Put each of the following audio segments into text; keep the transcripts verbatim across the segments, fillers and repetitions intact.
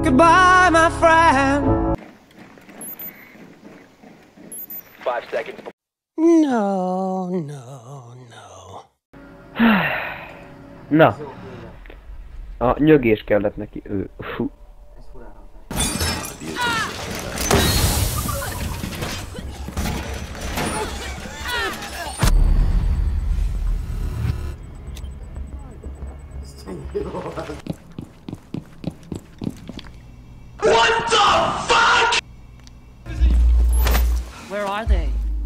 goodbye, my friend. Five seconds. No, no, no. Na. A nyögés kellett neki, ő. Fú. What the fuck? Where are they?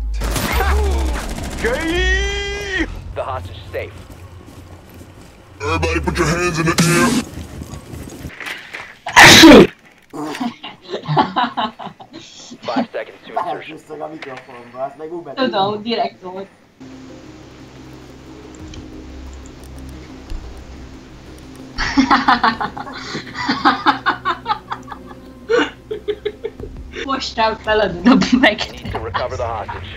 Gay! The hostage is safe. Everybody put your hands in the air. Five seconds to insertion. Elhúztak a mikrofonba, azt meg úgy betűnt. Tudom, direkt volt. Most rám feladod meg. Need to recover the hostage.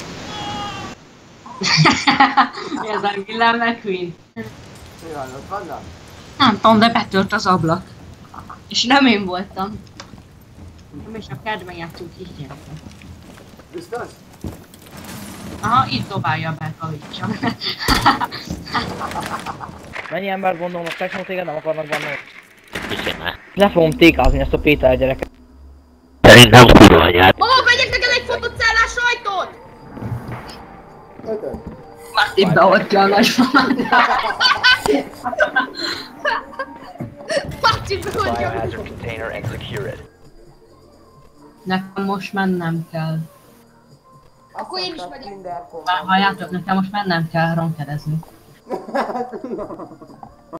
Mi az a Villám McQueen? Jaj, ott vannak? Nem tudom, de betört az ablak. És nem én voltam. Nem is a kedven játszunk kisgyerekek. Biztos? Aha, itt dobálja be a vicsam. Mennyi embert gondolnak, Techno téged nem akarnak bannolni? Le fogom tékázni ezt a Péter gyereket. Szerintem kurva anyát. Mama, vegyek neked egy fotocellás sajtot! Ötön. Martin beoltja a nagymamát. Martin The beoltja. biohazard container and secure it. Nekem most mennem kell. Akkor én is megyek. Minden Már halljátok, nekem most mennem kell ronkerezni. pont.